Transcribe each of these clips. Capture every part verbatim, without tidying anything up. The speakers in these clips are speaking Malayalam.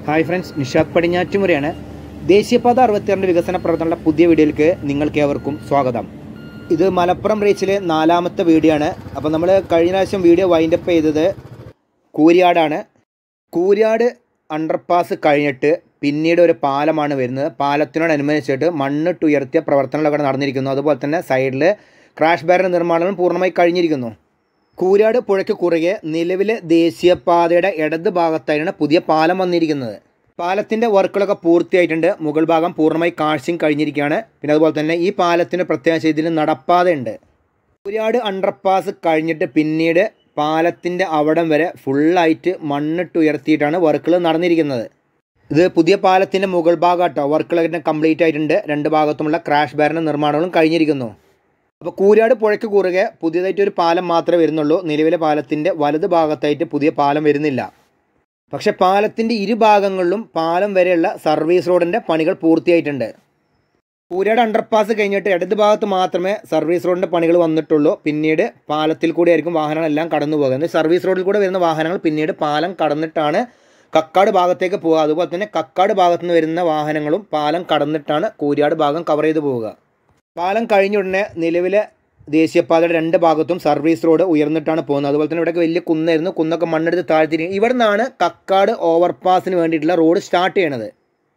Hi friends, Nishad പടിഞ്ഞാറ്റുമുറയാണ്. ദേശീയപാത അറുപത്തിയാറിൻ്റെ വികസന പ്രവർത്തനങ്ങളുടെ പുതിയ വീഡിയോയിലേക്ക് നിങ്ങൾക്ക് ഏവർക്കും സ്വാഗതം. ഇത് മലപ്പുറം റീച്ചിലെ നാലാമത്തെ വീഡിയോ ആണ്. അപ്പോൾ നമ്മൾ കഴിഞ്ഞ പ്രാവശ്യം വീഡിയോ വൈൻഡപ്പ് ചെയ്തത് കൂരിയാടാണ്. കൂരിയാട് അണ്ടർപാസ് കഴിഞ്ഞിട്ട് പിന്നീട് ഒരു പാലമാണ് വരുന്നത്. പാലത്തിനോടനുബന്ധിച്ചിട്ട് മണ്ണിട്ട് ഉയർത്തിയ പ്രവർത്തനങ്ങളൊക്കെ നടന്നിരിക്കുന്നു. അതുപോലെ തന്നെ സൈഡിൽ ക്രാഷ് ബാരിയർ നിർമ്മാണം പൂർണ്ണമായി കഴിഞ്ഞിരിക്കുന്നു. കൂരിയാട് പുഴയ്ക്ക് കുറുകെ നിലവിലെ ദേശീയപാതയുടെ ഇടത് ഭാഗത്തായാണ് പുതിയ പാലം വന്നിരിക്കുന്നത്. പാലത്തിൻ്റെ വർക്കുകളൊക്കെ പൂർത്തിയായിട്ടുണ്ട്. മുകൾ ഭാഗം പൂർണ്ണമായി കാഴ്ചയും കഴിഞ്ഞിരിക്കുകയാണ്. പിന്നെ അതുപോലെ തന്നെ ഈ പാലത്തിന് പ്രത്യേക രീതിയിൽ നടപ്പാതയുണ്ട്. കൂരിയാട് അണ്ടർപാസ് കഴിഞ്ഞിട്ട് പിന്നീട് പാലത്തിൻ്റെ അവിടം വരെ ഫുള്ളായിട്ട് മണ്ണിട്ട് ഉയർത്തിയിട്ടാണ് വർക്കുകൾ നടന്നിരിക്കുന്നത്. ഇത് പുതിയ പാലത്തിൻ്റെ മുകൾ ഭാഗം കേട്ടോ. വർക്കുകളൊക്കെ കംപ്ലീറ്റ് ആയിട്ടുണ്ട്. രണ്ട് ഭാഗത്തുമുള്ള ക്രാഷ് ബാരിയർ നിർമ്മാണങ്ങളും കഴിഞ്ഞിരിക്കുന്നു. അപ്പോൾ കൂരിയാട് പുഴയ്ക്ക് കുറുകെ പുതിയതായിട്ടൊരു പാലം മാത്രമേ വരുന്നുള്ളൂ. നിലവിലെ പാലത്തിൻ്റെ വലത് ഭാഗത്തായിട്ട് പുതിയ പാലം വരുന്നില്ല. പക്ഷേ പാലത്തിൻ്റെ ഇരുഭാഗങ്ങളിലും പാലം വരെയുള്ള സർവീസ് റോഡിൻ്റെ പണികൾ പൂർത്തിയായിട്ടുണ്ട്. കൂരിയാട് അണ്ടർപാസ് കഴിഞ്ഞിട്ട് ഇടത് ഭാഗത്ത് മാത്രമേ സർവീസ് റോഡിൻ്റെ പണികൾ വന്നിട്ടുള്ളൂ. പിന്നീട് പാലത്തിൽ കൂടെ ആയിരിക്കും വാഹനങ്ങളെല്ലാം കടന്നു പോകുന്നത്. സർവീസ് റോഡിൽ കൂടെ വരുന്ന വാഹനങ്ങൾ പിന്നീട് പാലം കടന്നിട്ടാണ് കക്കാട് ഭാഗത്തേക്ക് പോവുക. അതുപോലെ തന്നെ കക്കാട് ഭാഗത്തു നിന്ന് വരുന്ന വാഹനങ്ങളും പാലം കടന്നിട്ടാണ് കൂരിയാട് ഭാഗം കവർ ചെയ്ത് പോവുക. പാലം കഴിഞ്ഞ ഉടനെ നിലവിലെ ദേശീയപാതയുടെ രണ്ട് ഭാഗത്തും സർവീസ് റോഡ് ഉയർന്നിട്ടാണ് പോകുന്നത്. അതുപോലെ തന്നെ ഇവിടെയൊക്കെ വലിയ കുന്നായിരുന്നു. കുന്നൊക്കെ മണ്ണെടുത്ത് താഴ്ത്തിരിക്കും. ഇവിടെ നിന്നാണ് കക്കാട് ഓവർപാസിന് വേണ്ടിയിട്ടുള്ള റോഡ് സ്റ്റാർട്ട് ചെയ്യണത്.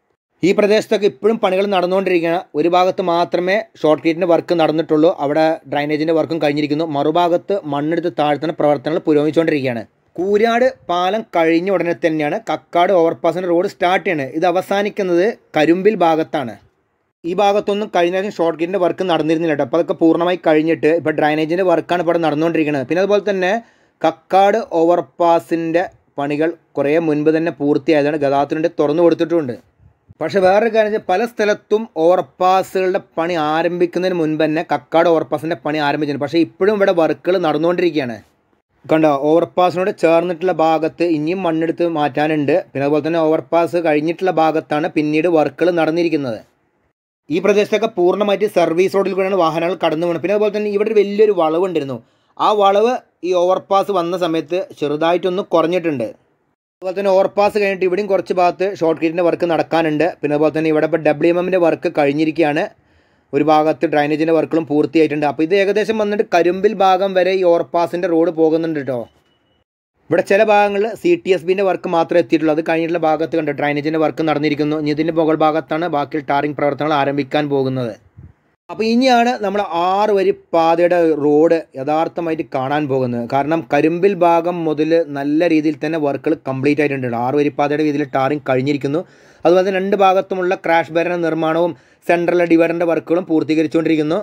ഈ പ്രദേശത്തൊക്കെ ഇപ്പോഴും പണികൾ നടന്നുകൊണ്ടിരിക്കുകയാണ്. ഒരു ഭാഗത്ത് മാത്രമേ ഷോർട്ട് ഗേറ്റിൻ്റെ വർക്ക് നടന്നിട്ടുള്ളൂ. അവിടെ ഡ്രൈനേജിൻ്റെ വർക്കും കഴിഞ്ഞിരിക്കുന്നു. മറുഭാഗത്ത് മണ്ണെടുത്ത് താഴ്ത്തുന്ന പ്രവർത്തനങ്ങൾ പുരോഗമിച്ചുകൊണ്ടിരിക്കുകയാണ്. കൂരിയാട് പാലം കഴിഞ്ഞ ഉടനെ തന്നെയാണ് കക്കാട് ഓവർപാസിൻ്റെ റോഡ് സ്റ്റാർട്ട് ചെയ്യുന്നത്. ഇത് അവസാനിക്കുന്നത് കരുമ്പിൽ ഭാഗത്താണ്. ഈ ഭാഗത്തൊന്നും കഴിഞ്ഞ പ്രാവശ്യം ഷോർട്ട് ഗേറ്റിൻ്റെ വർക്ക് നടന്നിരുന്നില്ല കേട്ടോ. അപ്പോൾ അതൊക്കെ പൂർണ്ണമായി കഴിഞ്ഞിട്ട് ഇപ്പോൾ ഡ്രൈനേജിൻ്റെ വർക്കാണ് ഇപ്പോൾ നടന്നുകൊണ്ടിരിക്കുന്നത്. പിന്നെ അതുപോലെ തന്നെ കക്കാട് ഓവർപാസിൻ്റെ പണികൾ കുറേ മുൻപ് തന്നെ പൂർത്തിയായതാണ്. ഗതാഗതത്തിന് വേണ്ടി തുറന്നു കൊടുത്തിട്ടുമുണ്ട്. പക്ഷേ വേറൊരു കാര്യം വെച്ചാൽ പല സ്ഥലത്തും ഓവർപാസുകളുടെ പണി ആരംഭിക്കുന്നതിന് മുൻപ് തന്നെ കക്കാട് ഓവർപാസിൻ്റെ പണി ആരംഭിച്ചിട്ടുണ്ട്. പക്ഷേ ഇപ്പോഴും ഇവിടെ വർക്കുകൾ നടന്നുകൊണ്ടിരിക്കുകയാണ്. കണ്ടോ, ഓവർപാസിനോട് ചേർന്നിട്ടുള്ള ഭാഗത്ത് ഇനിയും മണ്ണെടുത്ത് മാറ്റാനുണ്ട്. പിന്നെ അതുപോലെ തന്നെ ഓവർപാസ് കഴിഞ്ഞിട്ടുള്ള ഭാഗത്താണ് പിന്നീട് വർക്കുകൾ നടന്നിരിക്കുന്നത്. ഈ പ്രദേശത്തൊക്കെ പൂർണ്ണമായിട്ട് സർവീസ് റോഡിൽ കൂടെയാണ് വാഹനങ്ങൾ കടന്നു പോകുന്നത്. പിന്നെ അതുപോലെ തന്നെ ഇവിടെ ഒരു വലിയൊരു വളവുണ്ടായിരുന്നു. ആ വളവ് ഈ ഓവർപാസ് വന്ന സമയത്ത് ചെറുതായിട്ടൊന്ന് കുറഞ്ഞിട്ടുണ്ട്. അതുപോലെ തന്നെ ഓവർപാസ് കഴിഞ്ഞിട്ട് ഇവിടെയും കുറച്ച് ഭാഗത്ത് ഷോർട്ട് ഗേറ്റിൻ്റെ വർക്ക് നടക്കാനുണ്ട്. പിന്നെ അതുപോലെ തന്നെ ഇവിടെ ഇപ്പോൾ ഡബ്ല്യു എം എമ്മിൻ്റെ വർക്ക് കഴിഞ്ഞിരിക്കുകയാണ്. ഒരു ഭാഗത്ത് ഡ്രൈനേജിൻ്റെ വർക്കുകളും പൂർത്തിയായിട്ടുണ്ട്. അപ്പോൾ ഇത് ഏകദേശം വന്നിട്ട് കരുമ്പിൽ ഭാഗം വരെ ഈ ഓവർപാസിൻ്റെ റോഡ് പോകുന്നുണ്ട് കേട്ടോ. ഇവിടെ ചില ഭാഗങ്ങളിൽ സി ടി എസ് ബിൻ്റെ വർക്ക് മാത്രമേ എത്തിയിട്ടുള്ളൂ. അത് കഴിഞ്ഞിട്ടുള്ള ഭാഗത്ത് കണ്ട് ഡ്രൈനേജിൻ്റെ വർക്ക് നടന്നിരിക്കുന്നു. ഇനി ഇതിൻ്റെ മുകൾ ഭാഗത്താണ് ബാക്കി ടാറിംഗ് പ്രവർത്തനങ്ങൾ ആരംഭിക്കാൻ പോകുന്നത്. അപ്പോൾ ഇനിയാണ് നമ്മൾ ആറ് വരി പാതയുടെ റോഡ് യഥാർത്ഥമായിട്ട് കാണാൻ പോകുന്നത്. കാരണം കരുമ്പിൽ ഭാഗം മുതൽ നല്ല രീതിയിൽ തന്നെ വർക്കുകൾ കംപ്ലീറ്റ് ആയിട്ടുണ്ട്. ആറ് വരി പാതയുടെ രീതിയിൽ ടാറിംഗ് കഴിഞ്ഞിരിക്കുന്നു. അതുപോലെ തന്നെ രണ്ട് ഭാഗത്തുമുള്ള ക്രാഷ് ബാരിയർ നിർമ്മാണവും സെൻട്രൽ ഡിവൈഡറിൻ്റെ വർക്കുകളും പൂർത്തീകരിച്ചുകൊണ്ടിരിക്കുന്നു.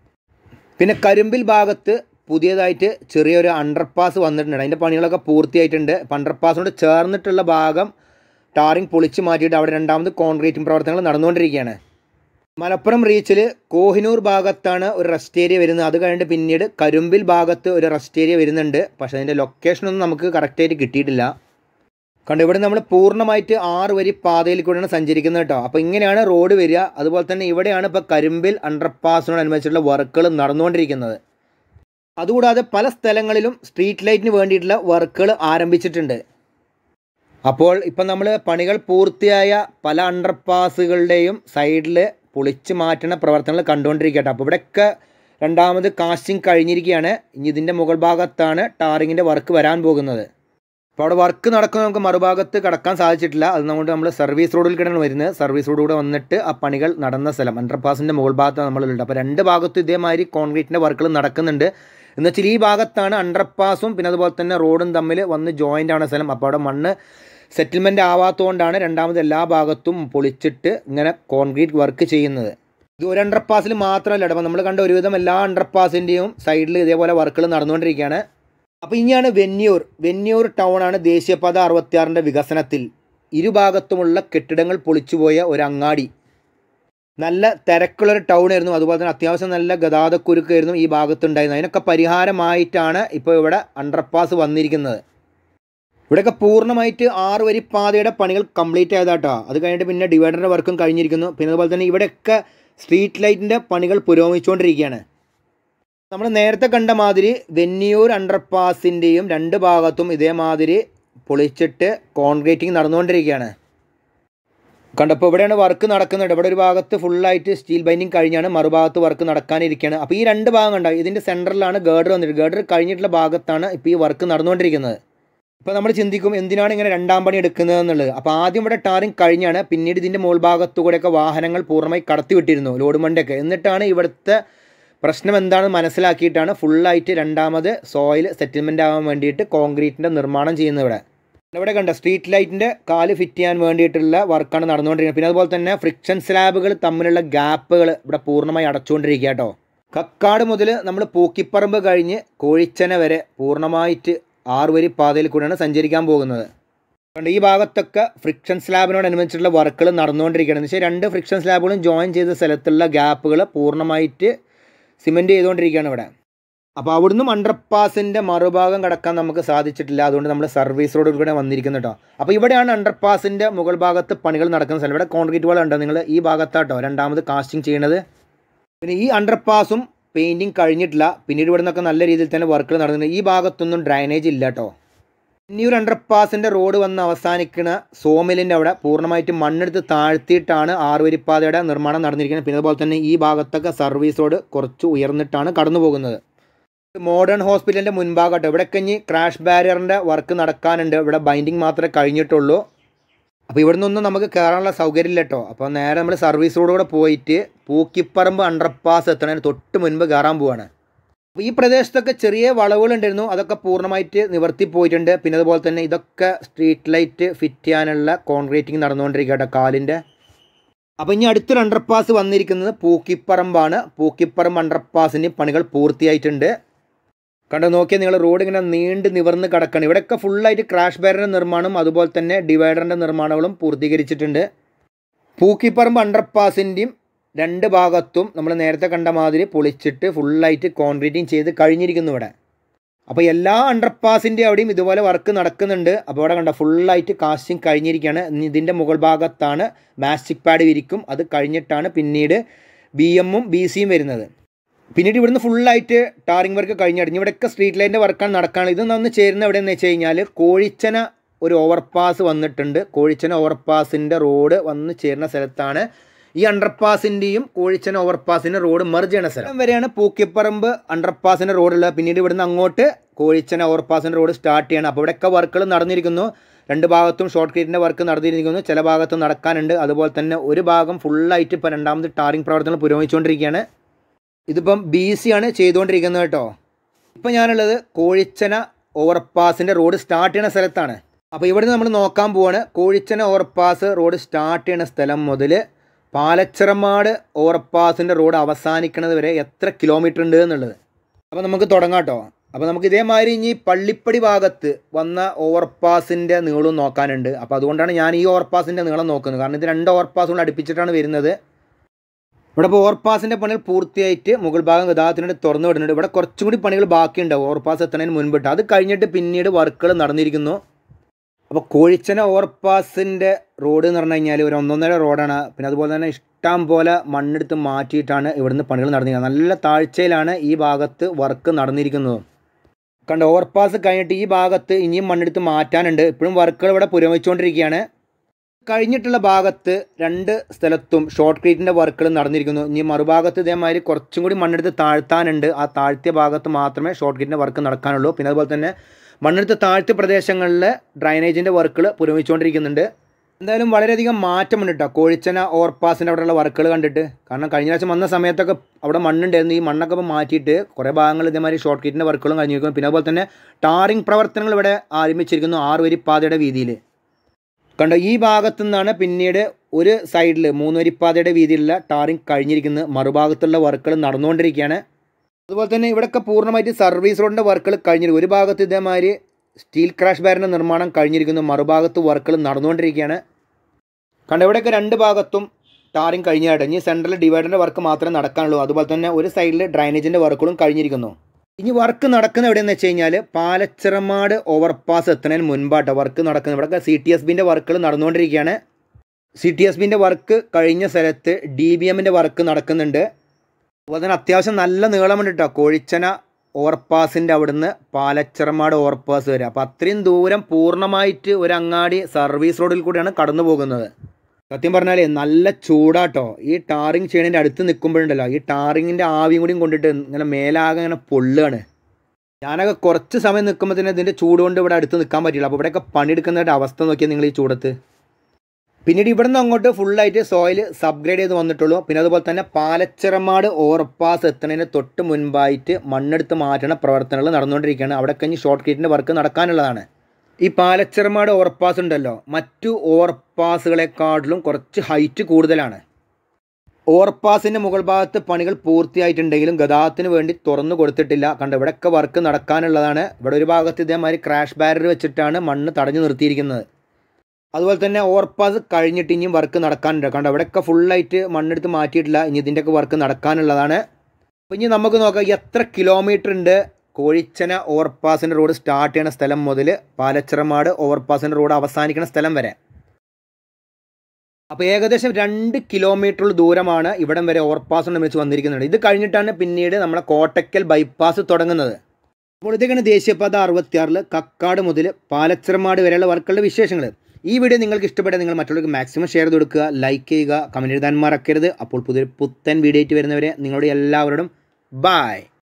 പിന്നെ കരുമ്പിൽ ഭാഗത്ത് പുതിയതായിട്ട് ചെറിയൊരു അണ്ടർപാസ് വന്നിട്ടുണ്ട്. അതിൻ്റെ പണികളൊക്കെ പൂർത്തിയായിട്ടുണ്ട്. അണ്ടർപാസിനോട് ചേർന്നിട്ടുള്ള ഭാഗം ടാറിംഗ് പൊളിച്ച് മാറ്റിയിട്ട് അവിടെ രണ്ടാമത് കോൺക്രീറ്റിംഗ് പ്രവർത്തനങ്ങൾ നടന്നുകൊണ്ടിരിക്കുകയാണ്. മലപ്പുറം റീച്ചിൽ കോഹിനൂർ ഭാഗത്താണ് ഒരു റെസ്റ്റ് ഏരിയ വരുന്നത്. അത് കഴിഞ്ഞിട്ട് പിന്നീട് കരുമ്പിൽ ഭാഗത്ത് ഒരു റെസ്റ്റ് ഏരിയ വരുന്നുണ്ട്. പക്ഷേ അതിൻ്റെ ലൊക്കേഷനൊന്നും നമുക്ക് കറക്റ്റായിട്ട് കിട്ടിയിട്ടില്ല. കണ്ടു, ഇവിടെ നമ്മൾ പൂർണ്ണമായിട്ട് ആറ് വരി പാതയിൽ കൂടെയാണ് സഞ്ചരിക്കുന്നത് കേട്ടോ. അപ്പോൾ ഇങ്ങനെയാണ് റോഡ് വരിക. അതുപോലെ തന്നെ ഇവിടെയാണ് ഇപ്പോൾ കരുമ്പിൽ അണ്ടർപാസിനോടനുബന്ധിച്ചുള്ള വർക്കുകൾ നടന്നുകൊണ്ടിരിക്കുന്നത്. അതുകൂടാതെ പല സ്ഥലങ്ങളിലും സ്ട്രീറ്റ് ലൈറ്റിന് വേണ്ടിയിട്ടുള്ള വർക്കുകൾ ആരംഭിച്ചിട്ടുണ്ട്. അപ്പോൾ ഇപ്പം നമ്മൾ പണികൾ പൂർത്തിയായ പല അണ്ടർപാസുകളുടെയും സൈഡിൽ പൊളിച്ച് മാറ്റുന്ന പ്രവർത്തനങ്ങൾ കണ്ടുകൊണ്ടിരിക്കട്ടെ. അപ്പോൾ ഇവിടെയൊക്കെ രണ്ടാമത് കാസ്റ്റിംഗ് കഴിഞ്ഞിരിക്കുകയാണ്. ഇനി ഇതിൻ്റെ മുകൾ ഭാഗത്താണ് ടാറിങ്ങിൻ്റെ വർക്ക് വരാൻ പോകുന്നത്. അപ്പോൾ അവിടെ വർക്ക് നടക്കുന്നത് നമുക്ക് മറുഭാഗത്ത് കടക്കാൻ സാധിച്ചിട്ടില്ല. അതുകൊണ്ട് നമ്മൾ സർവീസ് റോഡിൽ കിടന്ന് വരുന്നത്. സർവീസ് റോഡിലൂടെ വന്നിട്ട് ആ പണികൾ നടന്ന സ്ഥലം അണ്ടർപാസിൻ്റെ മുകൾ ഭാഗത്താണ് നമ്മളുള്ളത്. അപ്പോൾ രണ്ട് ഭാഗത്തും ഇതേമാതിരി കോൺക്രീറ്റിൻ്റെ വർക്കുകൾ നടക്കുന്നുണ്ട്. എന്ന് വെച്ചാൽ ഈ ഭാഗത്താണ് അണ്ടർപാസും പിന്നെ അതുപോലെ തന്നെ റോഡും തമ്മിൽ വന്ന് ജോയിൻ്റ് ആണ് സ്ഥലം. അപ്പോൾ അവിടെ മണ്ണ് സെറ്റിൽമെൻറ്റ് ആവാത്തതുകൊണ്ടാണ് രണ്ടാമത് എല്ലാ ഭാഗത്തും പൊളിച്ചിട്ട് ഇങ്ങനെ കോൺക്രീറ്റ് വർക്ക് ചെയ്യുന്നത്. ഇത് ഒരു അണ്ടർപാസിൽ മാത്രമല്ല. അപ്പോൾ നമ്മൾ കണ്ട ഒരുവിധം എല്ലാ അണ്ടർപാസിൻ്റെയും സൈഡിൽ ഇതേപോലെ വർക്കുകൾ നടന്നുകൊണ്ടിരിക്കുകയാണ്. അപ്പോൾ ഇനിയാണ് വെന്നിയൂർ. വെന്നിയൂർ ടൗണാണ് ദേശീയപാത അറുപത്തിയാറിൻ്റെ വികസനത്തിൽ ഇരുഭാഗത്തുമുള്ള കെട്ടിടങ്ങൾ പൊളിച്ചുപോയ ഒരു അങ്ങാടി. നല്ല തിരക്കുള്ളൊരു ടൗൺ ആയിരുന്നു. അതുപോലെ തന്നെ അത്യാവശ്യം നല്ല ഗതാഗതക്കുരുക്കായിരുന്നു ഈ ഭാഗത്തുണ്ടായിരുന്നത്. അതിനൊക്കെ പരിഹാരമായിട്ടാണ് ഇപ്പോൾ ഇവിടെ അണ്ടർപാസ് വന്നിരിക്കുന്നത്. ഇവിടെയൊക്കെ പൂർണ്ണമായിട്ട് ആറ് വരി പാതയുടെ പണികൾ കംപ്ലീറ്റ് ആയതാട്ടോ. അത് കഴിഞ്ഞിട്ട് പിന്നെ ഡിവൈഡറിൻ്റെ വർക്കും കഴിഞ്ഞിരിക്കുന്നു. പിന്നെ അതുപോലെ തന്നെ ഇവിടെയൊക്കെ സ്ട്രീറ്റ് ലൈറ്റിൻ്റെ പണികൾ പുരോഗമിച്ചുകൊണ്ടിരിക്കുകയാണ്. നമ്മൾ നേരത്തെ കണ്ട മാതിരി വെന്നിയൂർ അണ്ടർപാസിൻ്റെയും രണ്ട് ഭാഗത്തും ഇതേമാതിരി പൊളിച്ചിട്ട് കോൺക്രീറ്റിംഗ് നടന്നുകൊണ്ടിരിക്കുകയാണ്. കണ്ടപ്പോൾ ഇവിടെയാണ് വർക്ക് നടക്കുന്നുണ്ട്. ഇവിടെ ഒരു ഭാഗത്ത് ഫുള്ളായിട്ട് സ്റ്റീൽ ബൈൻഡിങ് കഴിഞ്ഞാണ്, മറുഭാഗത്ത് വർക്ക് നടക്കാനിരിക്കുകയാണ്. അപ്പോൾ ഈ രണ്ട് ഭാഗം കണ്ടാൽ ഇതിൻ്റെ സെൻറ്ററിലാണ് ഗേർഡർ വന്നിട്ട്, ഗേർഡർ കഴിഞ്ഞിട്ടുള്ള ഭാഗത്താണ് ഇപ്പോൾ ഈ വർക്ക് നടന്നുകൊണ്ടിരിക്കുന്നത്. ഇപ്പോൾ നമ്മൾ ചിന്തിക്കും എന്തിനാണ് ഇങ്ങനെ രണ്ടാം പണി എടുക്കുന്നത് എന്നുള്ളത്. അപ്പോൾ ആദ്യം ഇവിടെ ടാറിങ് കഴിഞ്ഞാണ്, പിന്നീട് ഇതിൻ്റെ മുകൾ ഭാഗത്തു കൂടെയൊക്കെ വാഹനങ്ങൾ പൂർണ്ണമായി കടത്തിവിട്ടിരുന്നു, ലോഡ് വണ്ടിയൊക്കെ. എന്നിട്ടാണ് ഇവിടുത്തെ പ്രശ്നം എന്താണെന്ന് മനസ്സിലാക്കിയിട്ടാണ് ഫുള്ളായിട്ട് രണ്ടാമത് സോയിൽ സെറ്റിൽമെൻ്റ് ആവാൻ വേണ്ടിയിട്ട് കോൺക്രീറ്റിൻ്റെ നിർമ്മാണം ചെയ്യുന്നത്. ഇവിടെ ഇവിടെ കണ്ട സ്ട്രീറ്റ് ലൈറ്റിൻ്റെ കാല് ഫിറ്റ് ചെയ്യാൻ വേണ്ടിയിട്ടുള്ള വർക്കാണ് നടന്നുകൊണ്ടിരിക്കുന്നത്. പിന്നെ അതുപോലെ തന്നെ ഫ്രിക്ഷൻ സ്ലാബുകൾ തമ്മിലുള്ള ഗ്യാപ്പുകൾ ഇവിടെ പൂർണ്ണമായി അടച്ചുകൊണ്ടിരിക്കുക കേട്ടോ. കക്കാട് മുതൽ നമ്മൾ പൂക്കിപ്പറമ്പ് കഴിഞ്ഞ് കോഴിച്ചന വരെ പൂർണ്ണമായിട്ട് ആറുവരി പാതയിൽ കൂടെയാണ് സഞ്ചരിക്കാൻ പോകുന്നത്. അതുകൊണ്ട് ഈ ഭാഗത്തൊക്കെ ഫ്രിക്ഷൻ സ്ലാബിനോടനുബന്ധിച്ചിട്ടുള്ള വർക്കുകൾ നടന്നുകൊണ്ടിരിക്കുകയാണ്. എന്ന് വെച്ചാൽ രണ്ട് ഫ്രിക്ഷൻ സ്ലാബുകളും ജോയിൻ ചെയ്ത സ്ഥലത്തുള്ള ഗ്യാപ്പുകൾ പൂർണ്ണമായിട്ട് സിമെൻറ്റ് ചെയ്തുകൊണ്ടിരിക്കുകയാണ് ഇവിടെ. അപ്പോൾ അവിടുന്ന് അണ്ടർപാസിൻ്റെ മറുഭാഗം കടക്കാൻ നമുക്ക് സാധിച്ചിട്ടില്ല. അതുകൊണ്ട് നമ്മൾ സർവീസ് റോഡിൽ കൂടെ വന്നിരിക്കുന്നു കേട്ടോ. അപ്പോൾ ഇവിടെയാണ് അണ്ടർപാസിൻ്റെ മുകൾ ഭാഗത്ത് പണികൾ നടക്കുന്ന സ്ഥലം. ഇവിടെ കോൺക്രീറ്റ് വാൾ ഉണ്ടോ നിങ്ങൾ ഈ ഭാഗത്താട്ടോ രണ്ടാമത് കാസ്റ്റിംഗ് ചെയ്യണത്. പിന്നെ ഈ അണ്ടർപാസും പെയിൻറ്റിങ് കഴിഞ്ഞിട്ടില്ല. പിന്നീട് ഇവിടെ നിന്നൊക്കെ നല്ല രീതിയിൽ തന്നെ വർക്കുകൾ നടക്കുന്നുണ്ട്. ഈ ഭാഗത്തൊന്നും ഡ്രൈനേജ് ഇല്ല കേട്ടോ. ഇനി ഒരു അണ്ടർപാസിൻ്റെ റോഡ് വന്ന് അവസാനിക്കുന്ന സോമിലിൻ്റെ അവിടെ പൂർണ്ണമായിട്ട് മണ്ണെടുത്ത് താഴ്ത്തിയിട്ടാണ് ആറുവരിപ്പാതയുടെ നിർമ്മാണം നടന്നിരിക്കുന്നത്. പിന്നെ അതുപോലെ തന്നെ ഈ ഭാഗത്തൊക്കെ സർവീസ് റോഡ് കുറച്ച് ഉയർന്നിട്ടാണ് കടന്നു പോകുന്നത്. മോഡേൺ ഹോസ്പിറ്റലിൻ്റെ മുൻഭാഗമാട്ടോ. ഇവിടെ കഴിഞ്ഞ് ക്രാഷ് ബാരിയറിൻ്റെ വർക്ക് നടക്കാനുണ്ട്. ഇവിടെ ബൈൻഡിങ് മാത്രമേ കഴിഞ്ഞിട്ടുള്ളൂ. അപ്പോൾ ഇവിടെ നിന്നൊന്നും നമുക്ക് കയറാനുള്ള സൗകര്യമില്ല കേട്ടോ. അപ്പോൾ നേരെ നമ്മൾ സർവീസ് റോഡിലൂടെ പോയിട്ട് പൂക്കിപ്പറമ്പ് അണ്ടർപാസ് എത്തണതിന് തൊട്ട് മുൻപ് കയറാൻ പോവുകയാണ്. അപ്പോൾ ഈ പ്രദേശത്തൊക്കെ ചെറിയ വളവുകളുണ്ടായിരുന്നു, അതൊക്കെ പൂർണ്ണമായിട്ട് നിവർത്തി പോയിട്ടുണ്ട്. പിന്നെ അതുപോലെ തന്നെ ഇതൊക്കെ സ്ട്രീറ്റ് ലൈറ്റ് ഫിറ്റ് ചെയ്യാനുള്ള കോൺക്രീറ്റിങ് നടന്നുകൊണ്ടിരിക്കുക കേട്ടോ കാലിൻ്റെ. അപ്പോൾ ഇനി അടുത്തൊരു അണ്ടർപാസ് വന്നിരിക്കുന്നത് പൂക്കിപ്പറമ്പാണ്. പൂക്കിപ്പറമ്പ് അണ്ടർപാസിൻ്റെ പണികൾ പൂർത്തിയായിട്ടുണ്ട്. കണ്ടോ നോക്കിയാൽ നിങ്ങൾ റോഡ് ഇങ്ങനെ നീണ്ട് നിവർന്ന് കിടക്കണം. ഇവിടെയൊക്കെ ഫുള്ളായിട്ട് ക്രാഷ് ബാരിയറിൻ്റെ നിർമ്മാണം അതുപോലെ തന്നെ ഡിവൈഡറിൻ്റെ നിർമ്മാണങ്ങളും പൂർത്തീകരിച്ചിട്ടുണ്ട്. പൂക്കിപ്പറമ്പ് അണ്ടർപാസിൻ്റെയും രണ്ട് ഭാഗത്തും നമ്മൾ നേരത്തെ കണ്ട മാതിരി പൊളിച്ചിട്ട് ഫുള്ളായിട്ട് കോൺക്രീറ്റിങ് ചെയ്ത് കഴിഞ്ഞിരിക്കുന്നു ഇവിടെ. അപ്പോൾ എല്ലാ അണ്ടർപാസിൻ്റെ അവിടെയും ഇതുപോലെ വർക്ക് നടക്കുന്നുണ്ട്. അപ്പോൾ അവിടെ കണ്ട ഫുള്ളായിട്ട് കാസ്റ്റിംഗ് കഴിഞ്ഞിരിക്കുകയാണ്. ഇതിൻ്റെ മുകൾ ഭാഗത്താണ് മാസ്റ്റിക് പാഡ് വിരിക്കും. അത് കഴിഞ്ഞിട്ടാണ് പിന്നീട് ബി എമ്മും ബി സിയും വരുന്നത്. പിന്നീട് ഇവിടുന്ന് ഫുള്ളായിട്ട് ടാറിങ് വർക്ക് കഴിഞ്ഞിടഞ്ഞ് ഇവിടെയൊക്കെ സ്ട്രീറ്റ് ലൈറ്റിൻ്റെ വർക്കാണ് നടക്കാനുള്ളത്. ഇത് വന്ന് ചേരുന്ന എവിടെയെന്ന് വെച്ച് കഴിഞ്ഞാൽ കോഴിച്ചന ഒരു ഓവർപാസ് വന്നിട്ടുണ്ട്. കോഴിച്ചന ഓവർപാസിൻ്റെ റോഡ് വന്ന് ചേരുന്ന സ്ഥലത്താണ് ഈ അണ്ടർപാസിൻ്റെയും കോഴിച്ചന ഓവർപാസിൻ്റെ റോഡ് മെർജ് ചെയ്യുന്ന സ്ഥലം വരെയാണ് പൂക്കിപ്പറമ്പ് അണ്ടർപാസിൻ്റെ റോഡുള്ളത്. പിന്നീട് ഇവിടുന്ന് അങ്ങോട്ട് കോഴിച്ചന ഓവർപാസിൻ്റെ റോഡ് സ്റ്റാർട്ട് ചെയ്യണം. അപ്പോൾ ഇവിടെയൊക്കെ വർക്കുകൾ നടന്നിരിക്കുന്നു. രണ്ട് ഭാഗത്തും ഷോർട്ട് ക്രീറ്റിൻ്റെ വർക്ക് നടന്നിരിക്കുന്നു. ചില ഭാഗത്ത് നടക്കാനുണ്ട്. അതുപോലെ തന്നെ ഒരു ഭാഗം ഫുള്ളായിട്ട് ഇപ്പോൾ രണ്ടാമത് ടാറിങ് പ്രവർത്തനങ്ങൾ പുരോഗമിച്ചുകൊണ്ടിരിക്കുകയാണ്. ഇതിപ്പം ബി സി ആണ് ചെയ്തുകൊണ്ടിരിക്കുന്നത് കേട്ടോ. ഇപ്പം ഞാനുള്ളത് കോഴിച്ചന ഓവർപാസിൻ്റെ റോഡ് സ്റ്റാർട്ട് ചെയ്യുന്ന സ്ഥലത്താണ്. അപ്പോൾ ഇവിടെ നമ്മൾ നോക്കാൻ പോവാണ് കോഴിച്ചന ഓവർപാസ് റോഡ് സ്റ്റാർട്ട് ചെയ്യുന്ന സ്ഥലം മുതൽ പാലച്ചിറമാട് ഓവർപാസിൻ്റെ റോഡ് അവസാനിക്കുന്നത് വരെ എത്ര കിലോമീറ്റർ ഉണ്ട് എന്നുള്ളത്. അപ്പോൾ നമുക്ക് തുടങ്ങാം കേട്ടോ. അപ്പോൾ നമുക്ക് ഇതേമാതിരി ഇനി പള്ളിപ്പടി ഭാഗത്ത് വന്ന ഓവർപാസിൻ്റെ നീളവും നോക്കാനുണ്ട്. അപ്പോൾ അതുകൊണ്ടാണ് ഞാൻ ഈ ഓവർപാസിൻ്റെ നീളം നോക്കുന്നത്. കാരണം ഇത് രണ്ട് ഓവർപാസുകൾ അടുപ്പിച്ചിട്ടാണ് വരുന്നത്. ഇവിടെ ഇപ്പോൾ ഓവർപാസിൻ്റെ പണികൾ പൂർത്തിയായിട്ട് മുകൾ ഭാഗം ഗതാഗതത്തിനായിട്ട് തുറന്നു വിടുന്നുണ്ട്. ഇവിടെ കുറച്ചും കൂടി പണികൾ ബാക്കിയുണ്ടാവും ഓവർപാസ് എത്തുന്നതിന് മുൻപിട്ട്. അത് കഴിഞ്ഞിട്ട് പിന്നീട് വർക്കുകൾ നടന്നിരിക്കുന്നു. അപ്പോൾ കോഴിച്ചന ഓവർപാസിൻ്റെ റോഡ് എന്ന് പറഞ്ഞു കഴിഞ്ഞാൽ ഒരു ഒന്നൊന്നര റോഡാണ്. പിന്നെ അതുപോലെ തന്നെ ഇഷ്ടം പോലെ മണ്ണെടുത്ത് മാറ്റിയിട്ടാണ് ഇവിടുന്ന് പണികൾ നടന്നിരിക്കുന്നത്. നല്ല താഴ്ചയിലാണ് ഈ ഭാഗത്ത് വർക്ക് നടന്നിരിക്കുന്നത്. കണ്ട ഓവർപാസ് കഴിഞ്ഞിട്ട് ഈ ഭാഗത്ത് ഇനിയും മണ്ണെടുത്ത് മാറ്റാനുണ്ട്. ഇപ്പോഴും വർക്കുകൾ ഇവിടെ പുരോഗമിച്ചുകൊണ്ടിരിക്കുകയാണ്. കഴിഞ്ഞിട്ടുള്ള ഭാഗത്ത് രണ്ട് സ്ഥലത്തും ഷോർട്ട് ക്രീറ്റിൻ്റെ വർക്കുകൾ നടന്നിരിക്കുന്നു. ഇനി മറുഭാഗത്ത് ഇതേമാതിരി കുറച്ചും കൂടി മണ്ണെടുത്ത് താഴ്ത്താനുണ്ട്. ആ താഴ്ത്തിയ ഭാഗത്ത് മാത്രമേ ഷോർട്ട് ക്രീറ്റിൻ്റെ വർക്ക് നടക്കാനുള്ളൂ. പിന്നെ അതുപോലെ തന്നെ മണ്ണെടുത്ത് താഴ്ത്തിയ പ്രദേശങ്ങളിൽ ഡ്രൈനേജിൻ്റെ വർക്കുകൾ പുരോഗമിച്ചുകൊണ്ടിരിക്കുന്നുണ്ട്. എന്തായാലും വളരെയധികം മാറ്റമുണ്ട് കേട്ടോ കോഴിച്ചന ഓവർപാസിൻ്റെ അവിടെയുള്ള വർക്കുകൾ കണ്ടിട്ട്. കാരണം കഴിഞ്ഞ പ്രാവശ്യം വന്ന സമയത്തൊക്കെ അവിടെ മണ്ണുണ്ടായിരുന്നു. ഈ മണ്ണൊക്കെ ഇപ്പോൾ മാറ്റിയിട്ട് കുറേ ഭാഗങ്ങൾ ഇതേമാതിരി ഷോർട്ട് ക്രീറ്റിൻ്റെ വർക്കുകളും കഴിഞ്ഞിരിക്കുന്നു. പിന്നെ അതുപോലെ തന്നെ ടാറിങ് പ്രവർത്തനങ്ങൾ ഇവിടെ ആരംഭിച്ചിരിക്കുന്നു ആറുവരി പാതയുടെ വീതിയിൽ. കണ്ടോ ഈ ഭാഗത്തു നിന്നാണ് പിന്നീട് ഒരു സൈഡിൽ മൂന്ന് വരിപ്പാതയുടെ വീതിയിലുള്ള ടാറിങ് കഴിഞ്ഞിരിക്കുന്നത്. മറുഭാഗത്തുള്ള വർക്കുകൾ നടന്നുകൊണ്ടിരിക്കുകയാണ്. അതുപോലെ തന്നെ ഇവിടെയൊക്കെ പൂർണ്ണമായിട്ട് സർവീസ് റോഡിൻ്റെ വർക്കുകൾ കഴിഞ്ഞിരിക്കും. ഒരു ഭാഗത്ത് ഇതേമാതിരി സ്റ്റീൽ ക്രാഷ് ബാരിൻ്റെ നിർമ്മാണം കഴിഞ്ഞിരിക്കുന്നു. മറുഭാഗത്ത് വർക്കുകൾ നടന്നുകൊണ്ടിരിക്കുകയാണ്. കണ്ടോ ഇവിടെയൊക്കെ രണ്ട് ഭാഗത്തും ടാറിങ് കഴിഞ്ഞായിട്ട് ഇനി സെൻട്രൽ ഡിവൈഡറിൻ്റെ വർക്ക് മാത്രമേ നടക്കാനുള്ളൂ. അതുപോലെ തന്നെ ഒരു സൈഡിൽ ഡ്രൈനേജിൻ്റെ വർക്കുകളും കഴിഞ്ഞിരിക്കുന്നു. ഇനി വർക്ക് നടക്കുന്ന എവിടെയെന്ന് വെച്ച് കഴിഞ്ഞാൽ പാലച്ചിറമാട് ഓവർപാസ് എത്തുന്നതിന് മുൻപാട്ടോ വർക്ക് നടക്കുന്നത്. ഇവിടെയൊക്കെ സി ടി എസ് ബിൻ്റെ വർക്കുകൾ നടന്നുകൊണ്ടിരിക്കുകയാണ്. സി ടി എസ് ബിൻ്റെ വർക്ക് കഴിഞ്ഞ സ്ഥലത്ത് ഡി ബി എമ്മിൻ്റെ വർക്ക് നടക്കുന്നുണ്ട്. അതുപോലെ തന്നെ അത്യാവശ്യം നല്ല നീളമുണ്ട് കേട്ടോ കോഴിച്ചന ഓവർപാസിൻ്റെ അവിടുന്ന് പാലച്ചിറമാട് ഓവർപാസ് വരെ. അപ്പോൾ അത്രയും ദൂരം പൂർണ്ണമായിട്ട് ഒരു അങ്ങാടി സർവീസ് റോഡിൽ കൂടിയാണ് കടന്നു പോകുന്നത്. സത്യം പറഞ്ഞാൽ നല്ല ചൂടാട്ടോ. ഈ ടാറിങ് ചെയ്യണതിൻ്റെ അടുത്ത് നിൽക്കുമ്പോഴുണ്ടല്ലോ ഈ ടാറിങ്ങിൻ്റെ ആവിയും കൂടിയും കൊണ്ടിട്ട് ഇങ്ങനെ മേലാകെ ഇങ്ങനെ പൊള്ളുകയാണ്. ഞാനൊക്കെ കുറച്ച് സമയം നിൽക്കുമ്പോൾ തന്നെ ഇതിൻ്റെ ചൂട് കൊണ്ട് ഇവിടെ അടുത്ത് നിൽക്കാൻ പറ്റില്ല. അപ്പോൾ ഇവിടെയൊക്കെ പണിയെടുക്കുന്നതിൻ്റെ അവസ്ഥ നോക്കിയാൽ നിങ്ങൾ ഈ ചൂടത്ത്. പിന്നീട് ഇവിടെ നിന്ന് അങ്ങോട്ട് ഫുള്ളായിട്ട് സോയിൽ സബ്ഗ്രേഡ് ചെയ്ത് വന്നിട്ടുള്ളൂ. പിന്നെ അതുപോലെ തന്നെ പാലച്ചിറമാട് ഓവർപാസ് എത്തുന്നതിന് തൊട്ട് മുൻപായിട്ട് മണ്ണെടുത്ത് മാറ്റണ പ്രവർത്തനങ്ങൾ നടന്നുകൊണ്ടിരിക്കുകയാണ്. അവിടെ കഴിഞ്ഞ് ഷോർട്ട് ക്രീറ്റിൻ്റെ വർക്ക് നടക്കാനുള്ളതാണ്. ഈ പാലച്ചിറമാട് ഓവർപാസ് ഉണ്ടല്ലോ മറ്റു ഓവർപാസുകളെക്കാട്ടിലും കുറച്ച് ഹൈറ്റ് കൂടുതലാണ്. ഓവർപാസിൻ്റെ മുകൾ ഭാഗത്ത് പണികൾ പൂർത്തിയായിട്ടുണ്ടെങ്കിലും ഗതാഗതത്തിന് വേണ്ടി തുറന്നു കൊടുത്തിട്ടില്ല. കണ്ടോ ഇവിടെയൊക്കെ വർക്ക് നടക്കാനുള്ളതാണ്. ഇവിടെ ഒരു ഭാഗത്ത് ഇതേമാതിരി ക്രാഷ് ബാരിയർ വെച്ചിട്ടാണ് മണ്ണ് തടഞ്ഞു നിർത്തിയിരിക്കുന്നത്. അതുപോലെ തന്നെ ഓവർപാസ് കഴിഞ്ഞിട്ട് ഇനിയും വർക്ക് നടക്കാനുണ്ട്. കണ്ടോ ഇവിടെയൊക്കെ ഫുള്ളായിട്ട് മണ്ണെടുത്ത് മാറ്റിയിട്ടില്ല. ഇനി ഇതിൻ്റെയൊക്കെ വർക്ക് നടക്കാനുള്ളതാണ്. അപ്പോൾ ഇനി നമുക്ക് നോക്കാം എത്ര കിലോമീറ്റർ ഉണ്ട് കോഴിച്ചന ഓവർപാസിൻ്റെ റോഡ് സ്റ്റാർട്ട് ചെയ്യുന്ന സ്ഥലം മുതൽ പാലച്ചിറമാട് ഓവർപാസിൻ്റെ റോഡ് അവസാനിക്കുന്ന സ്ഥലം വരെ. അപ്പോൾ ഏകദേശം രണ്ട് കിലോമീറ്റർ ദൂരമാണ് ഇവിടം വരെ ഓവർപാസ് എന്ന് വെച്ച് വന്നിരിക്കുന്നുണ്ട്. ഇത് കഴിഞ്ഞിട്ടാണ് പിന്നീട് നമ്മളെ കോട്ടക്കൽ ബൈപ്പാസ് തുടങ്ങുന്നത്. അപ്പോൾ ഇതൊക്കെയാണ് ദേശീയപാത അറുപത്തിയാറിൽ കക്കാട് മുതൽ പാലച്ചിറമാട് വരെയുള്ള വർക്കുകളുടെ വിശേഷങ്ങൾ. ഈ വീഡിയോ നിങ്ങൾക്ക് ഇഷ്ടപ്പെട്ടാൽ നിങ്ങൾ മറ്റുള്ളവർക്ക് മാക്സിമം ഷെയർ ചെയ്ത് കൊടുക്കുക, ലൈക്ക് ചെയ്യുക, കമൻറ്റ് എഴുതാൻ മറക്കരുത്. അപ്പോൾ പുതിയ പുത്തൻ വീഡിയോ ആയിട്ട് വരുന്നവരെ നിങ്ങളുടെ എല്ലാവരോടും ബൈ.